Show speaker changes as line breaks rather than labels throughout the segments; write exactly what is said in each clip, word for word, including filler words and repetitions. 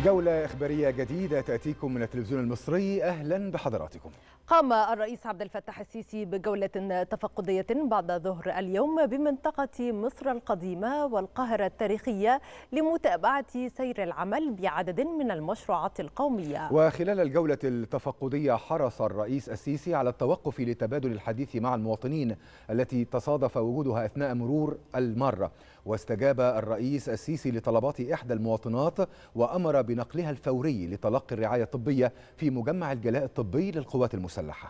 جولة إخبارية جديدة تأتيكم من التلفزيون المصري. أهلا بحضراتكم.
قام الرئيس عبد الفتاح السيسي بجولة تفقدية بعد ظهر اليوم بمنطقة مصر القديمة والقاهرة التاريخية لمتابعة سير العمل بعدد من المشروعات القومية.
وخلال الجولة التفقدية حرص الرئيس السيسي على التوقف لتبادل الحديث مع المواطنين التي تصادف وجودها أثناء مرور المارة. واستجاب الرئيس السيسي لطلبات إحدى المواطنات وأمر بنقلها الفوري لتلقي الرعاية الطبية في مجمع الجلاء الطبي للقوات المسلحة.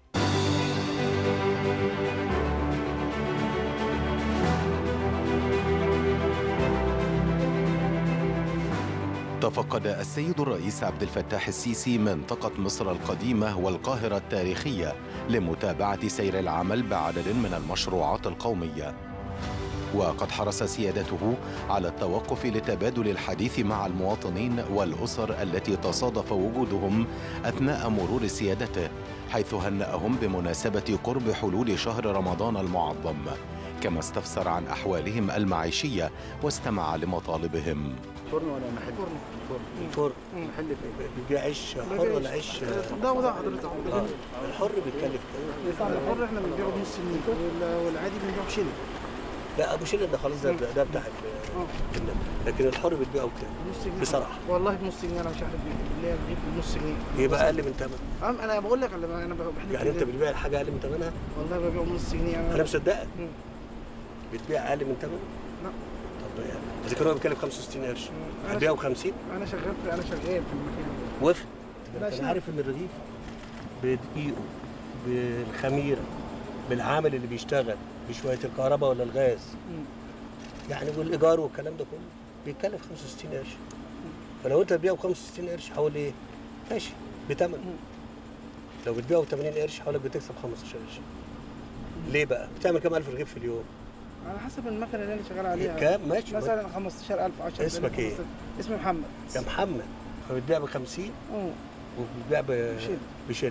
تفقد السيد الرئيس عبد الفتاح السيسي منطقة مصر القديمة والقاهرة التاريخية لمتابعة سير العمل بعدد من المشروعات القومية. وقد حرص سيادته على التوقف لتبادل الحديث مع المواطنين والأسر التي تصادف وجودهم أثناء مرور سيادته، حيث هنأهم بمناسبة قرب حلول شهر رمضان المعظم، كما استفسر عن أحوالهم المعيشية واستمع لمطالبهم.
فرن ولا محل؟ فرن. فرن. محل بيبيع عيش حر ولا عيش؟
ده وده حضرتك.
آه. الحر بيتكلف كام؟
الحر احنا بنبيعه بنص جنيه والعادي بنبيعه بشيلن.
لا ابو شيلن ده خلاص، ده ده بتاع لكن الحر بتبيعه بكام؟
بنص جنيه
بصراحه.
والله بنص جنيه، انا مش عارف اللي هي بتجيب بنص جنيه.
يبقى اقل من ثمن.
انا بقول لك انا بحلف.
يعني انت بتبيع الحاجه اقل من ثمنها؟
والله ببيعه بنص جنيه.
انا مصدقك. بتبيع اقل من ثمنه؟
لا.
طب يعني اذا كان هو بيكلف خمسة وستين قرش هتبيعه ب خمسين؟
انا شغال في انا شغال في المكان.
وافق. انا عارف ان الرغيف بدقيقه بالخميره بالعامل اللي بيشتغل بشويه الكهرباء ولا الغاز يعني والايجار والكلام ده كله بيتكلف خمسة وستين قرش. فلو انت بتبيعه ب خمسة وستين قرش حوالي ايه؟ ماشي بثمن. لو بتبيعه ب ثمانين قرش حوالي بتكسب خمستاشر قرش. ليه بقى؟ بتعمل كام الف رغيف في اليوم؟
على حسب المكنه اللي انا شغال عليها.
كام؟ ماشي.
مثلا خمستاشر الف عشرة آلاف.
اسمك ايه؟
اسمي محمد.
يا محمد. فبتبيع ب خمسين
اه
وبتبيع بشيل بشيل.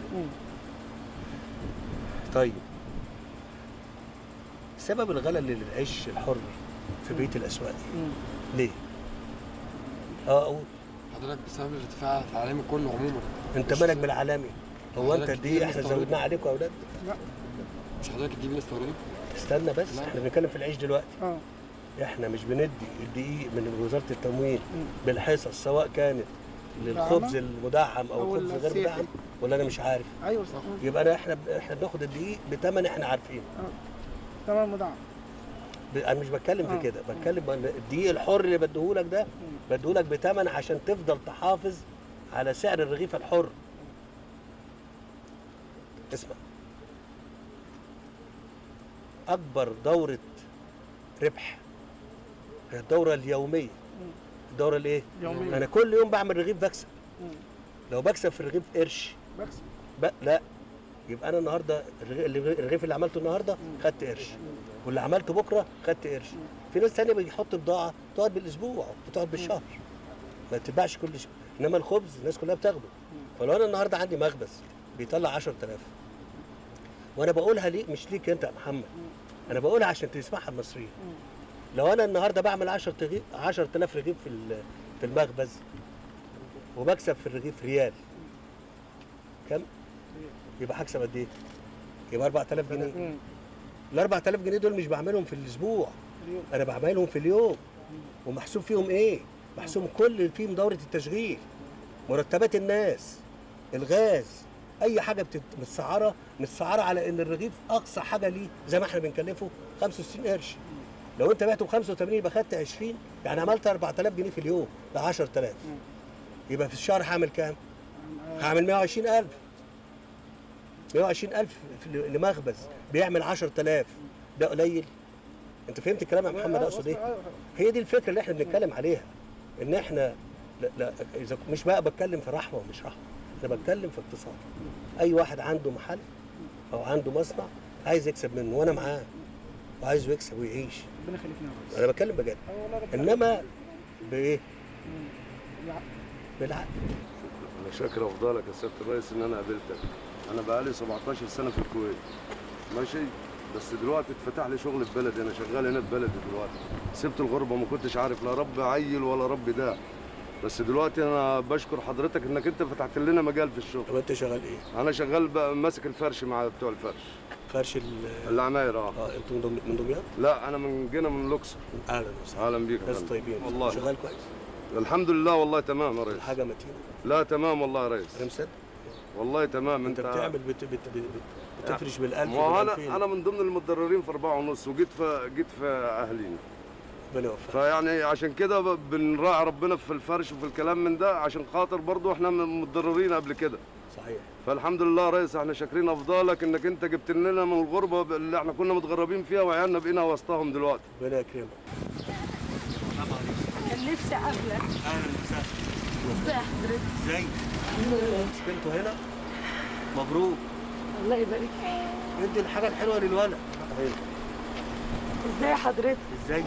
طيب سبب الغلاء للعيش الحر في بيت الاسواق ليه؟ اه اقول
حضرتك بسبب الارتفاع العالمي كله عموما.
انت مالك بالعالمي؟ هو انت دي احنا زودناه عليكم يا اولاد؟
لا
مش حضرتك تجيب الاستوردي؟
استنى بس، احنا بنتكلم في العيش دلوقتي.
اه
احنا مش بندي الدقيق من وزاره التموين بالحصص، سواء كانت للخبز المدعم او الخبز غير مدعم ولا انا مش عارف.
ايوه صح.
يبقى انا احنا احنا بناخد الدقيق بثمن احنا عارفينه.
اه تمام مدعم.
انا مش بتكلم في كده، بتكلم ان الدقيق الحر اللي بديهولك ده بديهولك بثمن عشان تفضل تحافظ على سعر الرغيف الحر. اسمع، اكبر دوره ربح هي الدوره اليوميه. الدوره الايه؟
يوميه.
انا كل يوم بعمل رغيف بكسب. لو بكسب في الرغيف قرش
بكسب
ب... لا يبقى انا النهارده الرغيف اللي عملته النهارده خدت قرش، واللي عملته بكره خدت قرش. في ناس ثانيه بيحط بضاعه تقعد بالاسبوع وتقعد بالشهر ما تتباعش كل شيء، انما الخبز الناس كلها بتاخده. فلو انا النهارده عندي مخبز بيطلع عشرة آلاف وانا بقولها ليه؟ مش ليك انت يا محمد، انا بقولها عشان تسمعها المصريين. لو انا النهارده بعمل عشرة آلاف رغيف في في المخبز وبكسب في الرغيف ريال، كم؟ يبقى هكسب قد ايه؟ يبقى أربعة آلاف جنيه. ال أربعة آلاف جنيه دول مش بعملهم في الاسبوع، انا بعملهم في اليوم. ومحسوب فيهم ايه؟ محسوب كل اللي فيهم دوره التشغيل، مرتبات الناس، الغاز، اي حاجه متسعره متسعره على ان الرغيف اقصى حاجه ليه زي ما احنا بنكلفه خمسة وستين قرش. لو انت بعته ب خمسة وثمانين يبقى خدت عشرين، يعني عملت أربعة آلاف جنيه في اليوم، ده عشرة آلاف. يبقى في الشهر هعمل كام؟ هعمل مية وعشرين ألف. مية وعشرين ألف لمخبز بيعمل عشرة آلاف، ده قليل؟ انت فهمت الكلام يا محمد اقصد ايه؟ هي دي الفكره اللي احنا بنتكلم عليها، ان احنا لا لا اذا مش بقى بتكلم في رحمه ومش رحمه، انا بتكلم في اقتصاد. اي واحد عنده محل او عنده مصنع عايز يكسب منه وانا معاه وعايزه يكسب ويعيش.
ربنا يخليك.
انا بتكلم بجد. انما بايه؟ بالعقل.
انا شاكر افضلك يا سياده الرئيس ان انا قابلتك. انا بقالي سبعتاشر سنه في الكويت ماشي، بس دلوقتي اتفتح لي شغل في بلدي، انا شغال هنا في بلدي دلوقتي. سبت الغربه ما كنتش عارف لا رب عيل ولا رب داع، بس دلوقتي انا بشكر حضرتك انك انت فتحت لنا مجال في الشغل.
طب انت شغال ايه؟
انا شغال بقى ماسك الفرش مع بتوع الفرش.
فرش
العماير. اه
اه انتوا من دمياط؟
لا انا من جينا من الاقصر.
اهلا وسهلا.
اهلا بيك.
ناس طيبين
والله.
شغال كويس؟
الحمد لله والله تمام يا ريس.
الحاجه متينه؟
لا تمام والله يا ريس.
انا مصدق
والله تمام.
انت
انت
بتعمل بت... بت... بت... بتفرش بالالف.
ما هو انا انا من ضمن المتضررين في أربعة ونص وجيت في جيت في اهلينا.
ربنا يوفقك.
فيعني عشان كده بنراعي ربنا في الفرش وفي الكلام من ده، عشان خاطر برضه احنا متضررين قبل كده.
صحيح.
فالحمد لله يا ريس احنا شاكرين افضالك انك انت جبت لنا من الغربه اللي احنا كنا متغربين فيها وعيالنا بقينا وسطهم دلوقتي.
ربنا يكرمك.
كان نفسي اقابلك.
اهلا وسهلا.
ازي حضرتك؟
ازاي؟ كنتوا هنا؟ مبروك.
الله يبارك فيك.
ادي الحاجه الحلوه للولد.
ازاي حضرتك؟
ازاي؟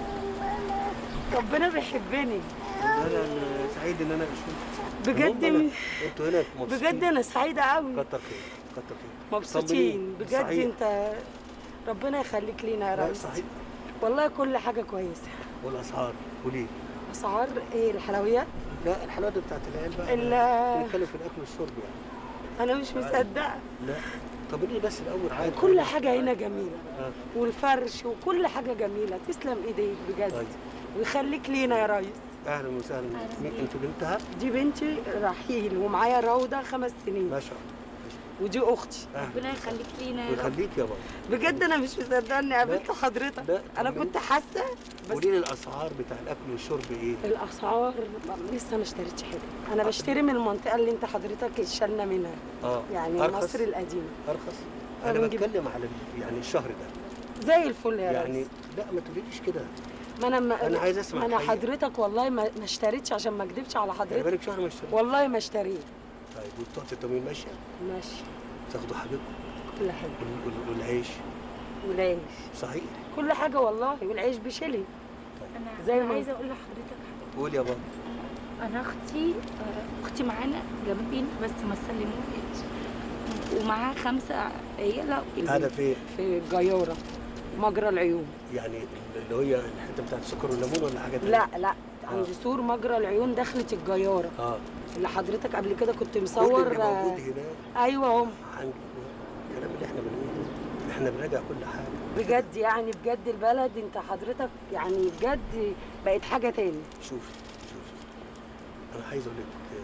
ربنا بيحبني.
انا سعيد ان انا اشوفك.
بجد
انتوا هنا مبسوطين؟
بجد انا سعيده قوي.
كتر خير كتر خير.
مبسوطين بجد.
صحيح.
انت ربنا يخليك لينا يا ريس.
صحيح.
والله كل حاجه كويسه.
والاسعار وليه؟
اسعار ايه؟ الحلويات؟
لا الحلويات بتاعت العيال بقى.
ال-
بنتكلم في الاكل والشرب يعني.
انا مش مصدقه.
لا طب قولي بس الاول حاجه.
كل حاجه هنا جميله.
آه.
والفرش وكل حاجه جميله. تسلم ايديك بجد.
طيب.
ويخليك لينا يا ريس.
اهلا وسهلا. مين انتوا بنتها؟
دي بنتي رحيل ومعايا روضه خمس سنين.
ما شاء الله.
ودي اختي.
ربنا يخليك لينا يا رب.
ويخليك يا بابا.
بجد انا مش مصدقه اني قابلت حضرتك.
لا.
انا كنت حاسه بس
قولي لي الاسعار بتاع الاكل والشرب ايه؟
الاسعار لسه ما اشتريتش حاجه. انا بشتري من المنطقه اللي انت حضرتك شالنا منها.
اه
يعني
أرخص؟
مصر القديمه.
ارخص؟
أنا
انا
بنجيب-
بتكلم على ال- يعني الشهر ده.
زي الفل يا
يعني
ريس.
لا ما تقوليش كده.
ما انا ما
أنا عايز أسمع
ما انا
الحقيقة.
حضرتك والله ما ما اشتريتش عشان ما اكدبش على
يعني
حضرتك.
بالك شهر ما اشتريت.
والله ما اشتريت.
طيب وبتوع التموين ماشيه؟
ماشي.
تاخدوا حاجتكم
كل حاجه.
وال- وال- والعيش.
والعيش.
صحيح.
كل حاجه والله. والعيش بشيلي.
انا
زي
زي
ما-
عايزه اقول لحضرتك حاجه.
قول يا بابا.
انا اختي آه، اختي معانا جنبين بس ما سلموش، ومعاها خمسه عيله.
هذا فين؟
في الجياره مجرى العيون.
يعني اللي هي الحته بتاعت السكر والليمون ولا حاجه تانية؟
لا لا عند سور مجرى العيون دخلة الجياره.
اه
اللي حضرتك قبل كده كنت
كل
مصور.
اللي موجود هنا
ايوه هم.
هنجيب الكلام اللي احنا بنقوله. احنا بنراجع كل حاجه.
بجد يعني بجد البلد انت حضرتك يعني بجد بقت حاجه تاني.
شوفي شوفي انا عايز اقول لك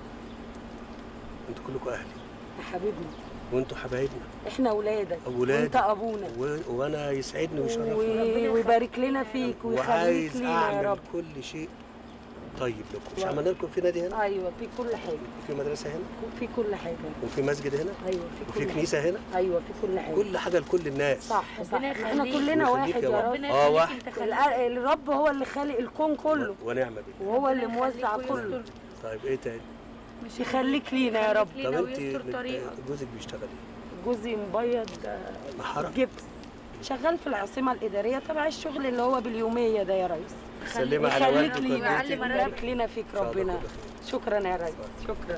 آه، انتوا كلكم اهلي
يا حبيبنا.
وانتوا حبايبنا.
احنا اولادك.
أولادي.
وانت ابونا.
و... وانا يسعدني
و-
ويشرفني
ويبارك لنا فيك ويخليك
وعايز
لينا يا
اعمل
رب.
كل شيء طيب لكم. مش
و-
عملنا لكم في نادي هنا؟
ايوه في كل حاجه.
وفي مدرسه هنا؟
في كل حاجه.
وفي مسجد هنا؟
ايوه في
وفي
كل
كنيسه هنا؟
حاجه. ايوه في كل حاجه.
كل حاجه لكل الناس.
صح صح.
ربنا
احنا
يخليك.
كلنا
ويخليك
واحد
يا
يا
رب.
رب.
ربنا
اه
يخليك
واحد.
انت خليك.
الأ- الرب هو اللي خالق الكون كله.
ونعم بالله.
وهو اللي
ربنا
موزع
يخليك
كله.
ويستر.
طيب ايه تاني؟
مش
يخليك لينا يا رب.
يخليك
طب
لينا
انت
ويستر
بت-
طريقك.
جوزك بيشتغل ايه؟
جوزي مبيض آه،
محرم؟
جبس. شغال في العاصمه الاداريه تبع الشغل اللي هو باليوميه ده يا ريس.
سلمي على
يخليك
والدك
لينا
ووالدتك.
ويبارك لنا فيك
إن شاء الله
ربنا.
كل خير.
شكرا يا ريس. شكرا.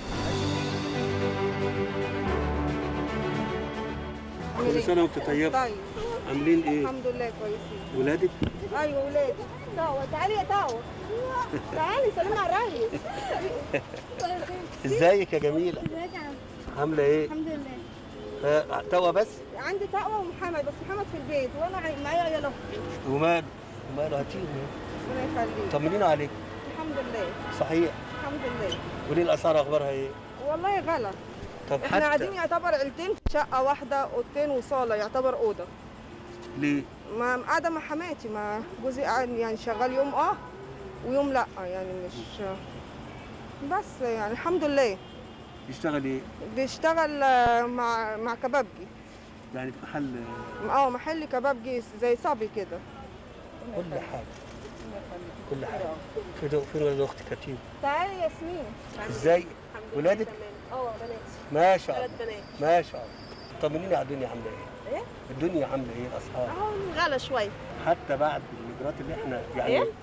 كل سنه وانت طيبه.
طيب
عاملين ايه؟
الحمد لله كويسين.
ولادك؟
ايوه ولادي. طاوة تعالي يا طاوة. تعالي سلمي على الريس.
ازيك يا جميله؟
ازيك يا عم؟
عامله ايه؟
الحمد لله.
آه، توا بس؟
عندي طاوة ومحمد بس محمد في البيت وانا عي- معايا عيال اختي.
وماله؟ وماله هاتيهم
ربنا يخليك.
طمنينا عليك.
الحمد لله.
صحيح.
الحمد لله.
وليه الاسعار اخبارها ايه؟
والله غلا.
طب
احنا
حتى
قاعدين يعتبر عيلتين في شقة واحدة، اوضتين وصالة يعتبر أوضة.
ليه؟
ما قاعدة مع حماتي، ما جوزي قاعد يعني شغال يوم اه ويوم لا يعني مش بس يعني الحمد لله.
يشتغل ايه؟
بيشتغل آه، مع مع كبابجي.
يعني في محل
اه محل كبابجي زي صبي كده.
كل حاجه كل حاجه. فين فين ولاد اختك كتير؟
تعالي ياسمين.
ازاي؟ ولادك؟
اه بناتي.
ما شاء
ثلاث
الله.
بنات.
ما شاء الله. طمنيني على الدنيا عامله ايه؟
ايه؟
الدنيا عامله ايه الاسعار؟
اهو غلا شويه.
حتى بعد الاجراءات اللي احنا يعني
إيه؟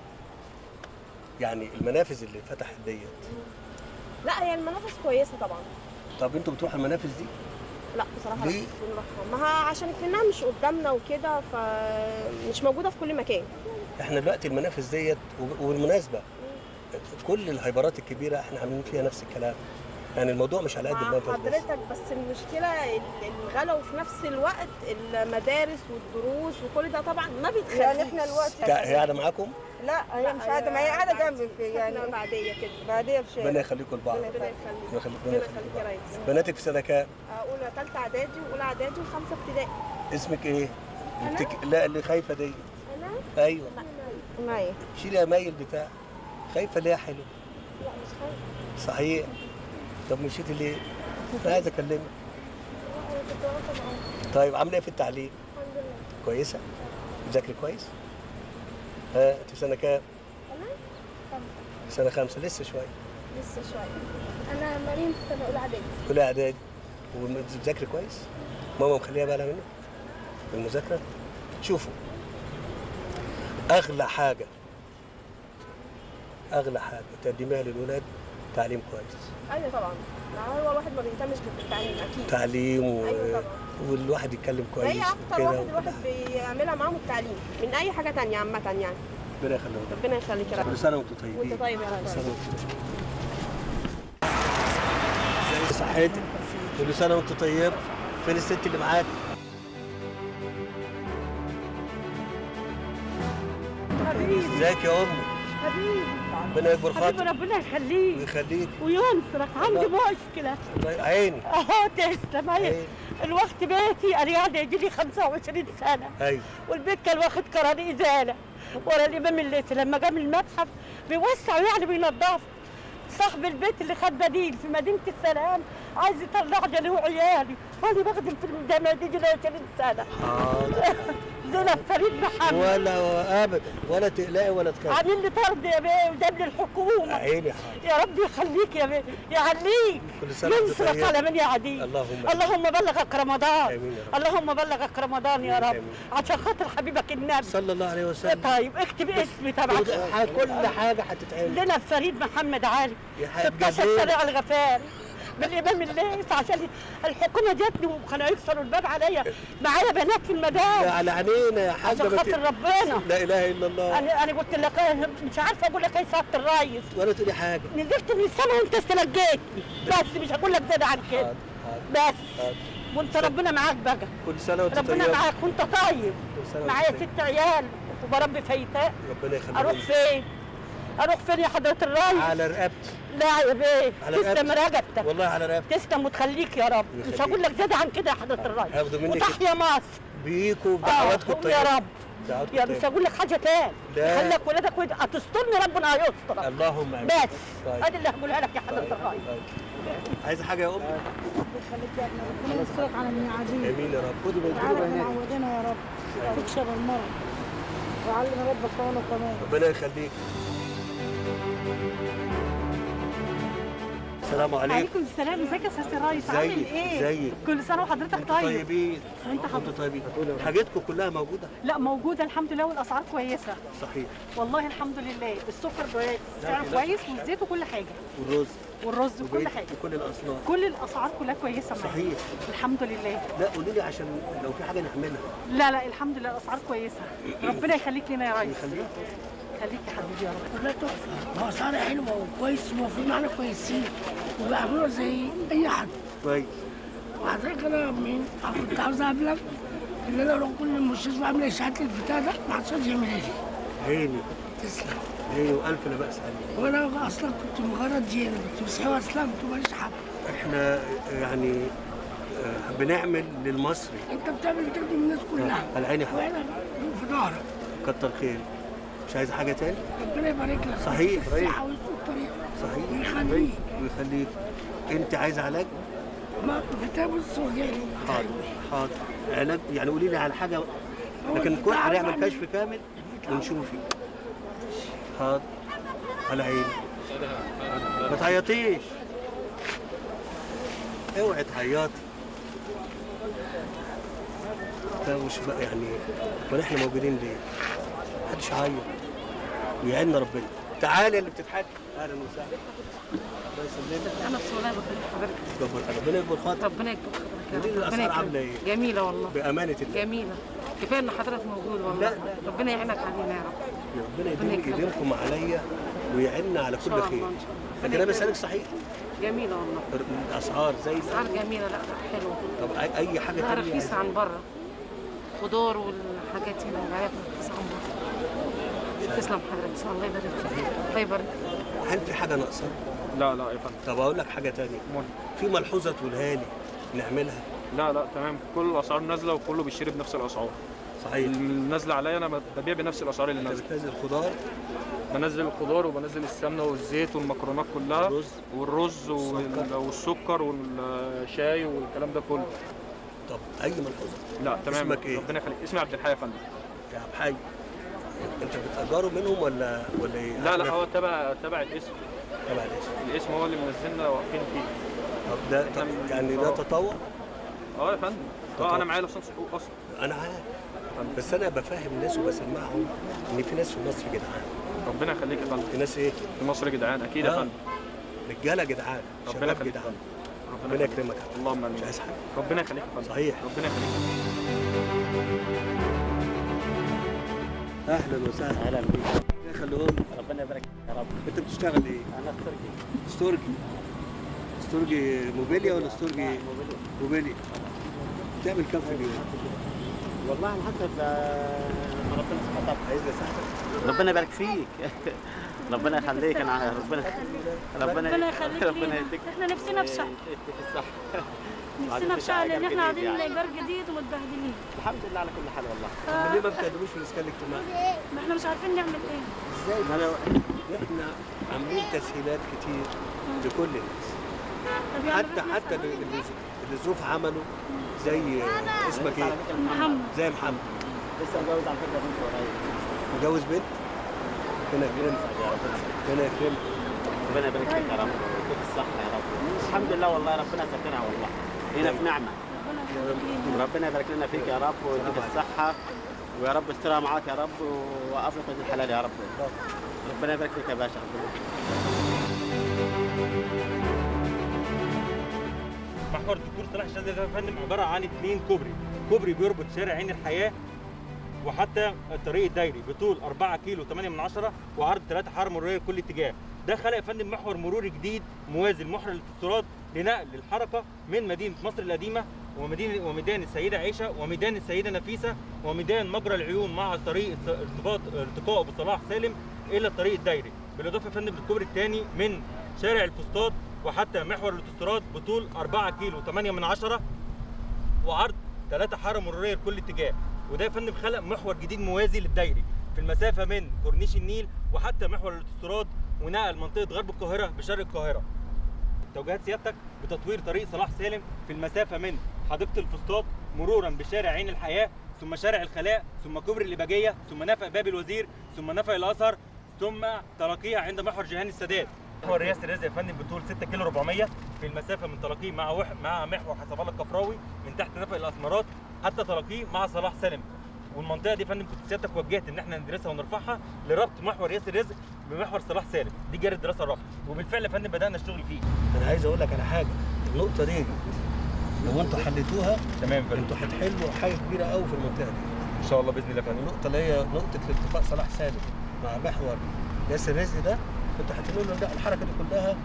يعني المنافذ اللي فتحت ديت.
لا هي المنافس كويسه طبعا.
طب انتوا بتروحوا المنافذ دي؟
لا بصراحه
ليه؟
لا. ما ها عشان كنا مش قدامنا وكده فمش موجوده في كل مكان.
احنا دلوقتي المنافذ ديت وب- وبالمناسبه كل الهايبرات الكبيره احنا عاملين فيها نفس الكلام، يعني الموضوع مش على قد
مع
المنفذ بس.
حضرتك بس المشكله الغلا وفي نفس الوقت المدارس والدروس وكل ده طبعا ما بيتخليش.
يعني احنا الوقت
هي قاعده معاكم؟
لا هي مش قاعده، ما هي قاعده جنبي في يعني
بعديه كده
بعديه في شارع.
ربنا يخليكم لبعض.
ربنا يخليك
ربنا يخليك يا ريس. بناتك في سنه كام؟
اولى ثالثه اعدادي واولى اعدادي وخمسه ابتدائي.
اسمك ايه؟ بتك... لا اللي خايفه دي.
انا؟
ايوه
مي.
شيلي يا مي البتاع. خايفه ليه يا حلو؟
لا مش خايفه.
صحيح. طب مشيتي ليه؟ انا عايز اكلمك. طيب عامله ايه في التعليم؟
الحمد لله.
كويسه؟ بتذاكري كويس؟ ها انت في سنه كام؟
انا خمسه.
سنه خمسه لسه شويه.
لسه شويه. انا مريم في سنه اولى اعدادي.
اولى اعدادي. وبتذاكري كويس؟ ماما مخليها بالها منك؟ في المذاكره؟ شوفوا اغلى حاجه اغلى حاجه تقدميها للولاد تعليم كويس.
ايوه طبعا، هو الواحد ما بيهتمش بالتعليم اكيد.
تعليم و...
أيوة طبعا.
والواحد يتكلم كويس.
هي اكتر واحد الواحد بيعملها معاهم التعليم من اي حاجه ثانيه عامه يعني.
ربنا يخليك.
ربنا يخليك يا رب.
كل سنه وانتم طيبين.
وانت طيب يا رب.
كل سنه وانتم طيبين. ازي صحتك؟ كل سنه وانتم طيب. فين الست اللي معاك؟
حبيبي
ازيك يا امي؟
حبيبي
ربنا يكبر خاطرك.
حبيبي ربنا يخليك
ويخليك
وينصرك. عندي مشكله.
الله عيني
اهو تسلم. هي الوقت بيتي انا يعني يجي لي خمسة وعشرين سنه.
ايوه
والبيت كان واخد قرار ازاله ورا الامام الليثي لما جه من المتحف بيوسعوا يعني بينضفوا. صاحب البيت اللي خد بديل في مدينه السلام عايز يطلعني انا وعيالي وانا بخدم في الجامعه دي لي عشرين سنه.
حاضر.
زينب فريد محمد.
ولا ابدا ولا تقلقي ولا تخافي.
عامل لي طرد يا بيه وجاب لي الحكومه.
عيني حاضر.
يا رب يخليك يا بيه يعليك.
كل سنه وانت
ينصرك
طيب.
على من يعديك.
اللهم
اللهم بلغك رمضان.
امين يا رب.
اللهم بلغك رمضان يا رب.
آمين.
عشان خاطر حبيبك النبي
صلى الله عليه وسلم.
طيب اكتب اسمي تبعك.
كل حاجه هتتعمل.
زينب فريد محمد علي
يا حاج
ستاشر شارع الغفار بالامام الليث عشان الحكومه جاتني وكانوا يكسروا الباب عليا. معايا بنات في المدارس.
على عينينا يا حاجه.
عشان خاطر ربنا.
لا اله الا الله.
انا انا قلت لك مش عارفه اقول لك ايه سعاده الريس.
ولا تقولي حاجه.
نزلت من السما وانت استلجيتني بس مش هقول لك زياده عن كده. بس وانت ربنا معاك بقى.
كل سنه وانت طيب.
ربنا معاك وانت طيب. معايا ست عيال وبربي فايتاء.
ربنا يخليك.
اروح فين؟ اروح فين يا حضره الريس؟
على رقبتي.
لا يا بيه
على
تسلم رقبتك.
والله على رقبتي.
تسلم وتخليك يا رب. مش هقول لك زياده عن كده يا حضره الريس.
هاخده منك.
وتحيا مصر
بيكوا وبدعواتكم
الطيبه يا رب.
دعواتكم
يا مش هقول لك حاجه تاني.
لا.
خليك ولادك ود... هتسترني ربنا هيسترك.
اللهم امين.
بس
طيب.
ادي اللي هقولها لك يا حضره
طيب.
الريس.
طيب. عايزه حاجه يا امي؟
يخليك يا ابني ربنا يسترك على من يعاديك.
امين يا رب. خدوا
تعالى معودنا يا رب. تكشف المرض وعلم ربك كمان وكمان.
ربنا يخليك. السلام عليكم.
وعليكم السلام. ازيك يا سياده الريس؟ عامل ايه؟
ازيك؟
كل سنه وحضرتك طيب.
طيبين.
انت
حضرتك طيبين. حاجتكم كلها موجوده؟
لا موجوده الحمد لله والاسعار كويسه.
صحيح.
والله الحمد لله. السكر سعره كويس والزيت وكل حاجه.
والرز.
والرز وكل حاجه.
وكل الاسعار.
كل الاسعار كلها كويسه معايا.
صحيح.
الحمد لله.
لا قولي لي عشان لو في حاجه نعملها.
لا لا الحمد لله الاسعار كويسه. ربنا يخليك لنا يا ريس.
يخليك.
خليك يا حبيبي يا رب.
والله تحفه. هو اسعار حلوه وكويس وموافقين معانا كويسين وبيعملوها زي اي حد.
كويس.
وحضرتك انا مين كنت عاوز اقابلك ان انا لو كل المستشفى عامله اشاعات البتاع ده ما حدش يعملها لي.
عيني.
تسلم.
عيني والف لا باس عليك.
وانا اصلا كنت مجرد جينا كنت مسيحي واسلمت وماليش حق.
احنا يعني بنعمل للمصري.
انت بتعمل بتخدم الناس كلها.
على عيني حق.
وانا في ظهرك.
كتر خير. مش عايز حاجه تاني؟
ربنا يبارك لك.
صحيح.
الصحه ويسوق الطريق.
صحيح.
ويخليك.
ويخليك. انت عايز علاج؟
ما في تابوس وجعلي.
حاضر حاضر. علاج يعني قولي لي على حاجه لكن كل هنعمل كشف كامل ونشوفك. حاضر. على عيني. ما تعيطيش. اوعي تعيطي. ده مش بقى يعني ما احنا موجودين ليه؟ محدش يعيط ويعيننا ربنا. تعالي اللي بتضحكي. اهلا وسهلا. الله يسلمك.
انا بسم الله بخلي حضرتك.
ربنا يكبر خاطرك.
ربنا يكبر خاطرك.
قولي لي الاسعار عامله ايه؟
جميله والله.
بامانه الله.
جميله. كفايه ان حضرتك موجود والله.
لا لا.
ربنا يعينك علينا يا رب.
ربنا يديم ايديكم عليا ويعيننا على كل خير. لكن انا بسالك صحيح
جميله والله.
الاسعار زي
اسعار جميله، لا لا حلوه.
طب أي- اي حاجه
لا
تانية
رخيصه عن بره. خضار والحاجات هنا وعارف رخيصه عن بره. تسلم حضرتك، الله يبارك فيك. الله يبارك.
هل في حاجه ناقصه؟
لا لا يا فندم.
طب اقول لك حاجه تانية، في ملحوظه تقولها لي نعملها؟
لا لا تمام، كل الاسعار نازله وكله بيشتري بنفس الاسعار.
صحيح.
النازله عليا انا ببيع بنفس الاسعار اللي نازله.
بتنزل خضار؟
بنزل الخضار وبنزل السمنه والزيت والمكرونات كلها،
الرز
والرز وال- والسكر والشاي والكلام ده كله.
طب اي ملحوظه؟
لا تمام.
اسمك ايه؟
ربنا يخليك. اسمي عبد الحي يا فندم.
يا عبد الحي، انت بتأجره منهم ولا ولا ايه؟
لا لا هو تبع تبع الاسم.
تبع الاسم.
الاسم هو اللي منزلنا واقفين فيه.
طب ده طب يعني ده تطوع؟
اه يا فندم. اه انا معايا لسان حقوق اصلا.
انا عارف، بس انا بفهم الناس وبسمعهم ان في ناس في مصر جدعان.
ربنا يخليك يا فندم.
في ناس ايه؟
في مصر جدعان اكيد يا
آه.
فندم.
رجاله جدعان،
ربنا
شباب
يخليك.
جدعان. ربنا يكرمك.
اللهم امين.
مش عايز حاجه.
ربنا يخليك يا فندم.
صحيح.
ربنا يخليك.
اهلا وسهلا.
اهلا بيك.
يا خلوهم.
ربنا يبارك يا رب.
انت بتشتغل ايه؟
انا استرجي.
استورجي. استورجي موبيليا ولا استورجي؟
موبيليا.
موبيليا. بتعمل كام في اليوم؟
والله على حسب لما ربنا سبحانه وتعالى.
عايز اساعدك.
ربنا يبارك فيك. ربنا يخليك. انا ربنا
ربنا يخليك
ربنا
لينا.
يديك
احنا نفسنا في شقه.
في الصحة.
نفسنا في شقه لان احنا قاعدين ايجار جديد ومتبهدلين.
الحمد لله على كل حال والله.
طب ليه ما بتقدموش في الاسكان الاجتماعي؟
ما احنا مش عارفين نعمل ايه.
ازاي؟ احنا عاملين تسهيلات كتير لكل الناس.
طب يعني
حتى
إحنا
حتى اللي اللي الظروف عملوا زي اسمك ايه؟
محمد.
زي محمد.
لسه متجوز على فكره بنت قريب.
متجوز بنت؟ ربنا يكرمك. ربنا يكرمك.
ربنا يبارك فيك يا رب ويديك الصحة يا رب. الحمد لله والله ربنا سكنها والله. هنا في نعمة. ربنا يبارك لنا فيك يا رب ويديك الصحة ويا رب استرها معاك يا رب وأفرق الحلال يا رب. ربنا يبارك فيك يا باشا.
محور الدكتور صلاح الشاذلي ده يا فندم عباره عن اثنين كوبري، كوبري بيربط شارع عين الحياه وحتى الطريق الدايري بطول أربعة كيلو ثمانية من عشرة وعرض ثلاثة حاره مروريه لكل اتجاه. ده خلق يا فندم محور مروري جديد موازي لمحور الاتصالات لنقل الحركه من مدينه مصر القديمه ومدينه وميدان السيده عائشه وميدان السيده نفيسه وميدان مجرى العيون مع طريق ارتباط ارتقاء بصلاح سالم الى الطريق الدايري، بالاضافه يا فندم للكوبري الثاني من شارع الفسطاط وحتى محور الاتصالات بطول أربعة كيلو ثمانية من عشرة وعرض ثلاثة حاره مروريه لكل اتجاه. وده يا فندم خلق محور جديد موازي للدايري في المسافه من كورنيش النيل وحتى محور الاتصالات ونقل منطقه غرب القاهره بشرق القاهره. توجيهات سيادتك بتطوير طريق صلاح سالم في المسافه من حديقه الفسطاط مرورا بشارع عين الحياه ثم شارع الخلاء ثم كوبري الإباجية ثم نفق باب الوزير ثم نفق الازهر ثم تلاقيه عند محور جهان السادات. محور رئاسة الرزق يا فندم بطول ستة كيلو أربعمية في المسافه من تلاقيه مع وح... مع محور حسب الله الكفراوي من تحت نفق الاسمرات حتى تلاقيه مع صلاح سالم. والمنطقه دي يا فندم كنت سيادتك وجهت ان احنا ندرسها ونرفعها لربط محور رئاسة الرزق بمحور صلاح سالم، دي جاري الدراسه الرابعه وبالفعل يا فندم بدانا الشغل فيه.
انا عايز اقول لك على حاجه، النقطه دي لو انتوا حليتوها
تمام فندم
انتوا هتحلوا حاجه كبيره قوي في المنطقه دي
ان شاء الله باذن الله يا فندم.
النقطه اللي هي نقطه الاتفاق صلاح سالم مع محور رئاسة الرزق ده انتوا هتنقلوا الحركه دي كلها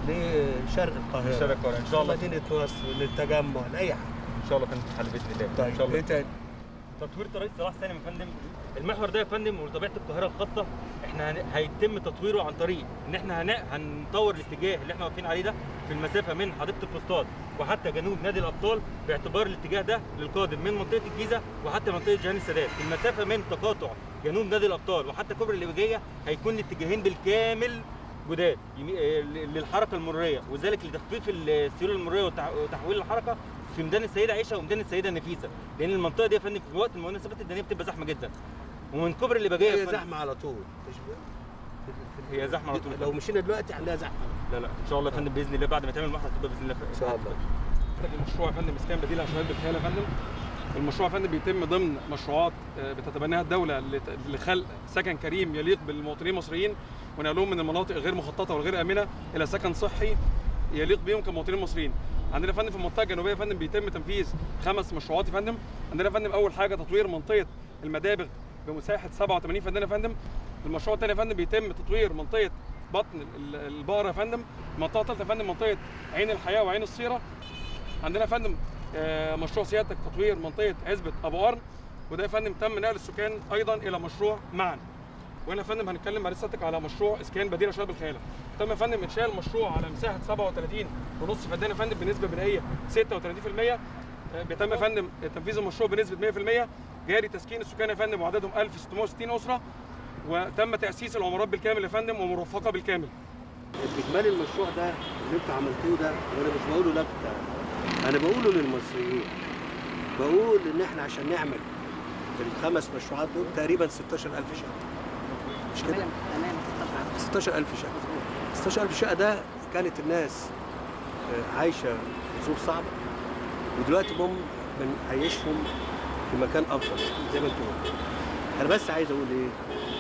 لشرق القاهره
لشرق القاهره ان شاء الله،
مدينه نصر للتجمع لاي حاجه
ان شاء الله فندم تتحل باذن الله.
طيب
ان شاء الله.
ايه تاني؟
تطوير طريق صلاح سالم يا فندم، المحور ده يا فندم وطبيعه القاهره الخاصه احنا هيتم تطويره عن طريق ان احنا هن... هنطور الاتجاه اللي احنا واقفين عليه ده في المسافه من حديقه الفسطاط وحتى جنوب نادي الابطال باعتبار الاتجاه ده للقادم من منطقه الجيزه وحتى منطقه جهان السادات. المسافه من تقاطع جنوب نادي الابطال وحتى كوبري الإباجية هيكون الاتجاهين بالكامل جداد للحركه المروريه، وذلك لتخفيف السيوله المروريه وتحويل الحركه في ميدان السيده عائشه وميدان السيده نفيسه، لان المنطقه دي يا فندم في وقت المناسبات الدينيه بتبقى زحمه جدا. ومن كوبري الإباجية
هي زحمه على طول،
هي زحمه على طول.
لو مشينا دلوقتي هنلاقيها زحمه.
لا لا ان شاء الله يا فندم باذن الله بعد ما تعمل المحطه تبقى باذن الله
ان شاء الله.
المشروع يا فندم اسكان بديل عشوائيات بالخيال يا فندم. المشروع يا فندم بيتم ضمن مشروعات بتتبناها الدوله لخلق سكن كريم يليق بالمواطنين المصريين ونقلهم من المناطق غير مخططه والغير امنه الى سكن صحي يليق بهم كمواطنين مصريين. عندنا يا فندم في المنطقه الجنوبيه يا فندم بيتم تنفيذ خمس مشروعات يا فندم. عندنا يا فندم اول حاجه تطوير منطقه المدابغ بمساحه سبعة وثمانين فدان يا فندم. المشروع الثاني يا فندم بيتم تطوير منطقه بطن البقره يا فندم. المنطقه الثالثه يا فندم منطقه عين الحياه وعين الصيره. عندنا يا فندم مشروع سيادتك تطوير منطقه عزبه ابو قرن، وده يا فندم تم نقل السكان ايضا الى مشروع معا. وهنا يا فندم هنتكلم مع سيادتك على مشروع اسكان بديل شباب الخياله. تم يا فندم انشاء المشروع على مساحه سبعة وثلاثين ونص فدان يا فندم بنسبه بنائيه ستة وثلاثين بالمئة. بيتم يا فندم تنفيذ المشروع بنسبه مئة بالمئة. جاري تسكين السكان يا فندم وعددهم ألف وستمئة وستين اسره، وتم تاسيس العمارات بالكامل يا فندم ومرفقه بالكامل.
اجمالي المشروع ده اللي انتوا عملتوه ده وانا مش بقوله لك، انا بقوله للمصريين. بقول ان احنا عشان نعمل الخمس مشروعات دول تقريبا ستاشر ألف شقه. مش كده؟
تمام
ستاشر ألف شقه. ستاشر ألف شقه ده كانت الناس عايشه في ظروف صعبه، ودلوقتي هم بنعيشهم في مكان افضل زي ما انتوا قلتوا. انا بس عايز اقول ايه؟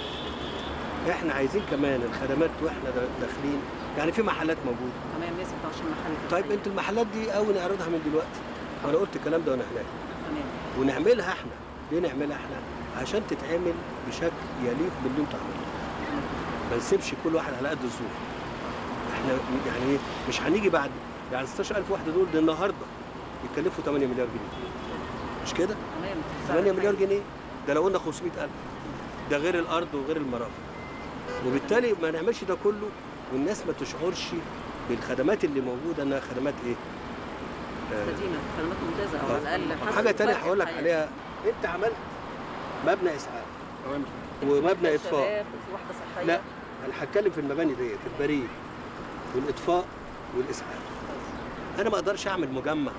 احنا عايزين كمان الخدمات واحنا داخلين، يعني في محلات موجوده.
تمام مية وستة وعشرين محل.
طيب انتوا المحلات دي قوي نعرضها من دلوقتي. وانا قلت الكلام ده وانا هناك.
تمام.
ونعملها احنا، ليه نعملها احنا؟ عشان تتعمل بشكل يليق باللي انتوا عملتوه. ما نسيبش كل واحد على قد ظروفه. احنا يعني ايه؟ مش هنيجي بعد يعني ستاشر ألف واحده دول ده النهارده يكلفوا ثمانية مليار جنيه. مش كده؟
تمام.
ثمانية مليار جنيه ده لو قلنا خمسمئة ألف، ده غير الارض وغير المرافق. وبالتالي ما نعملش ده كله والناس ما تشعرش بالخدمات اللي موجوده انها خدمات ايه؟
مستديمه، خدمات ممتازه او على الاقل
حاجه ثانيه هقول لك عليها. انت عملت مبنى اسعاف ومبنى اطفاء.
وفي واحده صحيه.
لا انا هتكلم في المباني ديت، البريد والاطفاء والاسعاف. انا ما اقدرش اعمل مجمع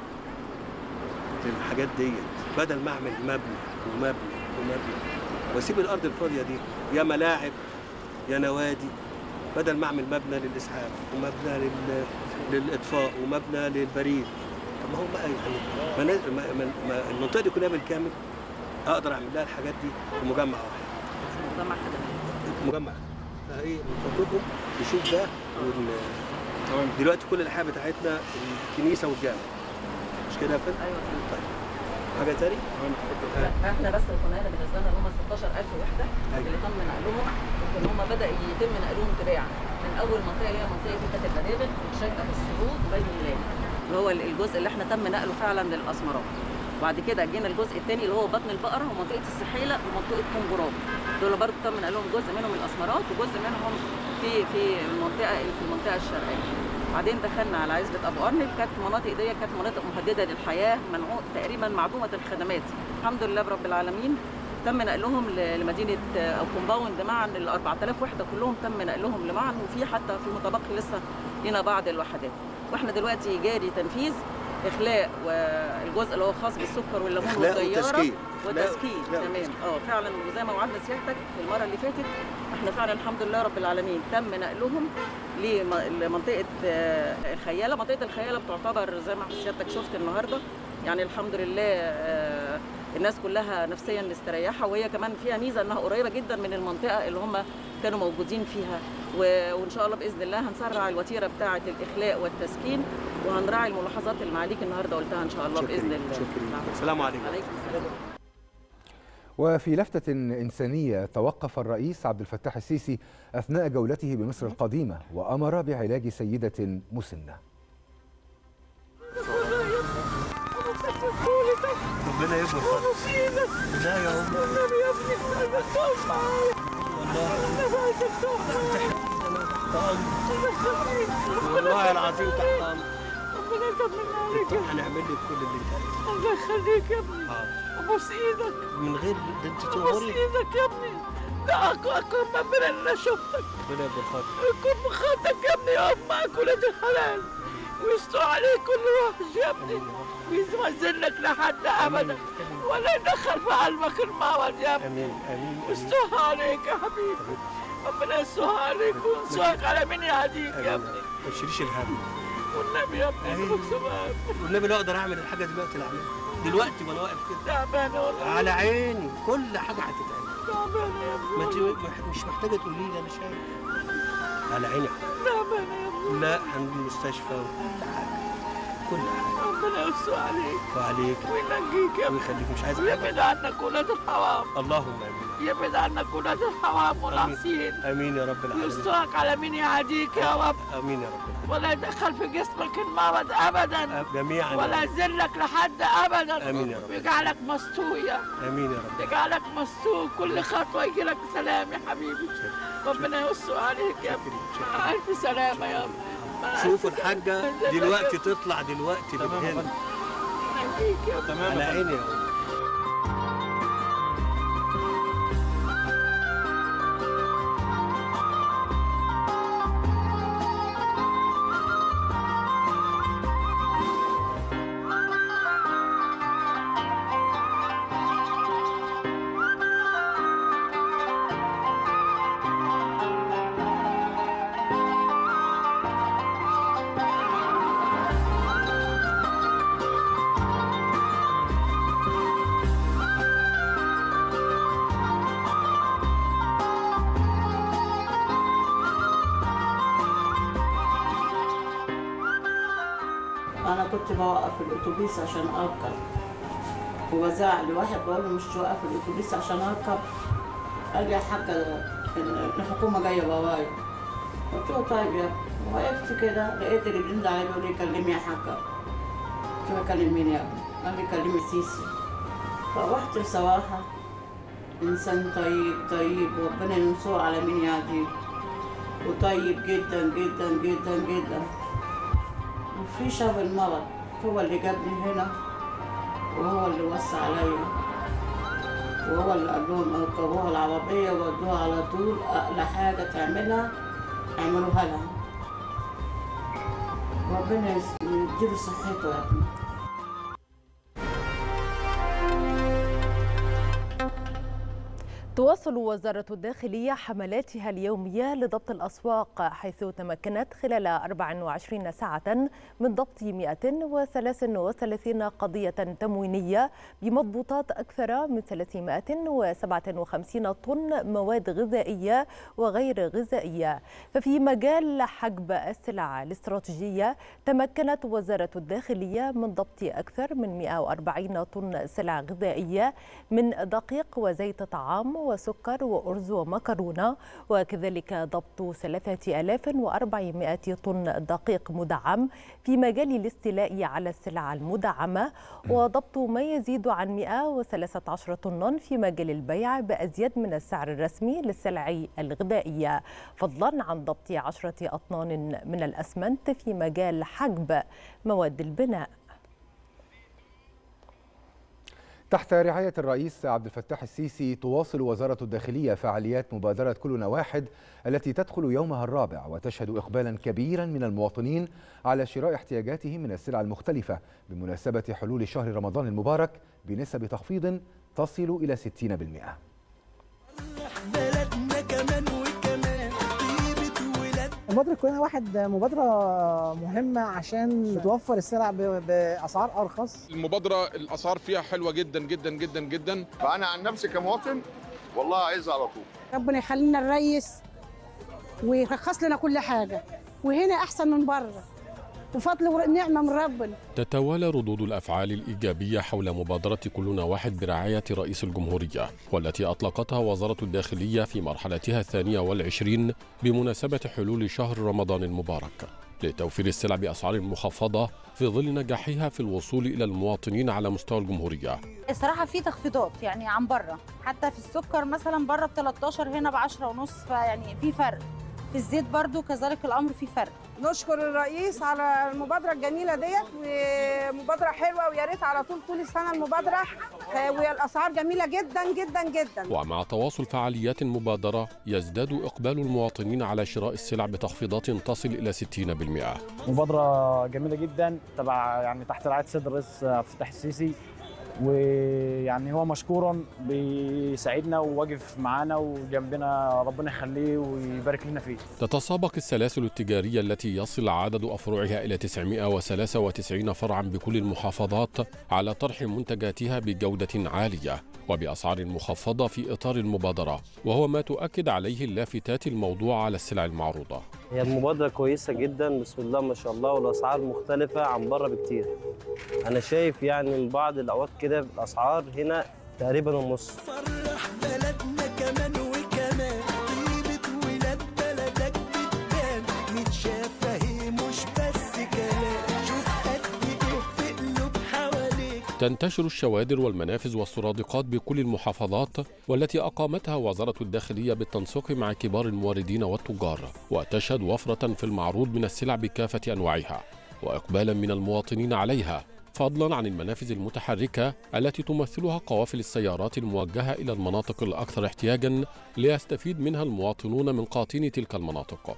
للحاجات ديت بدل ما اعمل مبنى ومبنى ومبنى واسيب الارض الفاضيه دي يا ملاعب يا نوادي، بدل ما اعمل مبنى للاسعاف ومبنى لل... للاطفاء ومبنى للبريد. طب ما هو بقى يعني ما... ما... ما... المنطقه دي كلها بالكامل اقدر اعمل لها الحاجات دي في مجمع واحد.
مجمع خدمات.
مجمع. فايه من فضلكم نشوف ده ون... دلوقتي كل الحياه بتاعتنا الكنيسه والجامع. مش كده يا فندم؟
ايوه.
طيب حاجه ثاني؟
احنا بس القناه بالنسبه لنا هم ستاشر ألف وحده اللي تم نقلهم، يمكن هم بدا يتم نقلهم تباعا من اول منطقه اللي هي منطقه فتة البنادق وشقه السرود وبين الميلاد اللي هو الجزء اللي احنا تم نقله فعلا للاسمرات. وبعد كده جينا الجزء الثاني اللي هو بطن البقره ومنطقه السحيله ومنطقه كونجراب، دول برضه تم نقلهم جزء منهم الاسمرات وجزء منهم في في المنطقه في المنطقه الشرقيه. بعدين دخلنا على عزبه ابو قرن، كانت مناطق دي كانت مناطق مهدده للحياه، منعو تقريبا معدومه الخدمات. الحمد لله برب العالمين تم نقلهم لمدينه او كومباوند معا ال أربعة آلاف وحده كلهم تم نقلهم لمعا، وفي حتى في متبقي لسه لنا بعض الوحدات. واحنا دلوقتي جاري تنفيذ اخلاء والجزء اللي هو خاص بالسكر والليمون والطياره
وتسكين
وتسكين تمام. اه فعلا وزي ما وعدنا سيادتك في المره اللي فاتت احنا فعلا الحمد لله رب العالمين تم نقلهم لمنطقه الخياله. منطقه الخياله بتعتبر زي ما سيادتك شفت النهارده يعني الحمد لله الناس كلها نفسيا مستريحه، وهي كمان فيها ميزه انها قريبه جدا من المنطقه اللي هم كانوا موجودين فيها، وان شاء الله باذن الله هنسرع الوتيره بتاعه الاخلاء والتسكين وهنراعي الملاحظات اللي معاليك النهارده قلتها ان شاء الله باذن الله.
شكرا. السلام عليكم.
عليكم السلام.
وفي لفتة إنسانية توقف الرئيس عبد الفتاح السيسي أثناء جولته بمصر القديمة وأمر بعلاج سيدة مسنة.
ربنا يكبر خالص. لا يا أم. والله العظيم تحت أمرك.
ربنا يطمن عليك.
هنعمل لك كل اللي انت عايزه.
الله يخليك يا ابني. ابوس ايدك.
من غير ده انت
تأمري. ابوس ايدك يا ابني. ده اكون من اللي شفتك.
ربنا يكبر خاطرك.
يكون بخاطرك يا ابني يقف معاك ولاد الحلال ويستر عليك كل وحش يا ابني ويزلك لحد ابدا ولا يدخل في قلبك الموت يا ابني.
امين امين.
يسترها عليك يا حبيبي. ربنا يسترها عليك وينصرك على مين يهديك يا ابني.
ما تشيليش الهم.
والنبي يا ابني
والنبي لا اقدر اعمل الحاجه دلوقتي اللي اعملها دلوقتي وانا واقف كده.
تعبانه والله.
على عيني كل حاجه هتتعمل.
تعبانه يا ابني.
ما انت مش محتاجه تقولي لي انا شايف. على عيني.
تعبانه يا ابني.
لا عند المستشفى وكل حاجه. كل حاجه.
ربنا يستر عليك
وعليك
وينجيك يا
ويخليك، مش عايز حاجه.
ويبعد عنك ولاد الحرام.
اللهم امين.
يبعد عنك ولاد الحرام والعصيين.
امين يا رب العالمين.
ويسترك على مين يهديك يا رب.
امين يا رب العالمين.
ولا يدخل في جسمك المرض ابدا
جميعا.
ولا يذلك لحد ابدا.
امين يا رب.
ويجعلك مستور يا
امين يا رب.
يجعلك مستور، كل خطوه يجي لك سلام يا حبيبي. ربنا يستر عليك يا ابني. مع الف سلامه يا رب.
شوفوا الحاجه دلوقتي تطلع دلوقتي من هنا.
تمام
على عيني يا رب.
أنا كنت بوقف الأتوبيس عشان أركب، وبزعق لواحد بقول له مش توقف الأتوبيس عشان أركب، قال لي يا حاجة الحكومة جاية ورايا. قلت له طيب يا ابني، وقفت كده لقيت اللي بينزل عليا بيقول لي كلمي يا حاجة. قلت له أكلم مين يا ابني؟ قال لي كلمي السيسي. فروحت بصراحة إنسان طيب طيب وربنا ينصره على مين يهديه، وطيب جدا جدا جدا جدا. وفي شر المرض هو اللي جابني هنا، وهو اللي وسع عليا، وهو اللي قال لهم اركبوها العربية وودوها على طول، أقلى حاجة تعملها اعملوها لها. ربنا يديله صحته يا ابني.
تواصل وزارة الداخلية حملاتها اليومية لضبط الأسواق، حيث تمكنت خلال أربع وعشرين ساعة من ضبط مئة وثلاث وثلاثين قضية تموينية بمضبوطات أكثر من ثلاثمائة وسبعة وخمسين طن مواد غذائية وغير غذائية. ففي مجال حجب السلع الاستراتيجية تمكنت وزارة الداخلية من ضبط أكثر من مئة وأربعين طن سلع غذائية من دقيق وزيت طعام وسكر وأرز ومكرونة، وكذلك ضبط ثلاثة آلاف وأربعمائة طن دقيق مدعم في مجال الاستيلاء على السلع المدعمة، وضبط ما يزيد عن مئة وثلاثة عشر طنا في مجال البيع بأزيد من السعر الرسمي للسلع الغذائية، فضلا عن ضبط عشرة أطنان من الأسمنت في مجال حجب مواد البناء.
تحت رعاية الرئيس عبد الفتاح السيسي تواصل وزارة الداخلية فعاليات مبادرة كلنا واحد التي تدخل يومها الرابع، وتشهد إقبالا كبيرا من المواطنين على شراء احتياجاتهم من السلع المختلفة بمناسبة حلول شهر رمضان المبارك بنسب تخفيض تصل إلى ستين بالمئة.
مبادرة كلنا واحد مبادرة مهمة عشان بتوفر السلع بأسعار أرخص.
المبادرة الأسعار فيها حلوة جدا جدا جدا جدا.
فأنا عن نفسي كمواطن والله عايز على طول.
ربنا يخلينا الريس ويرخص لنا كل حاجة، وهنا أحسن من بره بفضل ونعمة من ربنا.
تتوالى ردود الأفعال الإيجابية حول مبادرة كلنا واحد برعاية رئيس الجمهورية، والتي أطلقتها وزارة الداخلية في مرحلتها الثانية والعشرين بمناسبة حلول شهر رمضان المبارك، لتوفير السلع بأسعار مخفضة في ظل نجاحها في الوصول إلى المواطنين على مستوى الجمهورية.
الصراحة في تخفيضات يعني عن بره، حتى في السكر مثلا بره ب ثلاثة عشر هنا ب عشرة ونص، فيعني في فرق. في الزيت برضو كذلك الأمر في فرق.
نشكر الرئيس على المبادرة الجميلة ديت، ومبادرة حلوة ويا ريت على طول طول السنة المبادرة، والأسعار جميلة جدا جدا جدا.
ومع تواصل فعاليات المبادرة يزداد إقبال المواطنين على شراء السلع بتخفيضات تصل إلى ستين بالمئة.
مبادرة جميلة جدا تبع يعني تحت رعاية السيد الرئيس عبد الفتاح السيسي،
ويعني هو مشكورا بيساعدنا وواقف معانا وجنبنا، ربنا يخليه ويبارك لنا فيه.
تتسابق السلاسل التجارية التي يصل عدد أفرعها إلى تسعمائة وثلاثة وتسعين فرعا بكل المحافظات على طرح منتجاتها بجودة عالية وبأسعار مخفضة في إطار المبادرة، وهو ما تؤكد عليه اللافتات الموضوع على السلع المعروضة.
هي المبادرة كويسة جدا، بسم الله ما شاء الله، والأسعار مختلفة عن بره بكتير. أنا شايف يعني من بعض الأوقات كده الأسعار هنا تقريبا النص.
فرح بلدنا كمان وكمان، طيبة ولاد بلدك بتبان، متشافة هي مش بس كلام، شوف قد إيه في قلوب حواليك.
تنتشر الشوادر والمنافذ والسرادقات بكل المحافظات، والتي أقامتها وزارة الداخلية بالتنسيق مع كبار الموردين والتجار، وتشهد وفرة في المعروض من السلع بكافة أنواعها وإقبالا من المواطنين عليها، فضلا عن المنافذ المتحركة التي تمثلها قوافل السيارات الموجهة إلى المناطق الأكثر احتياجا ليستفيد منها المواطنون من قاطني تلك المناطق.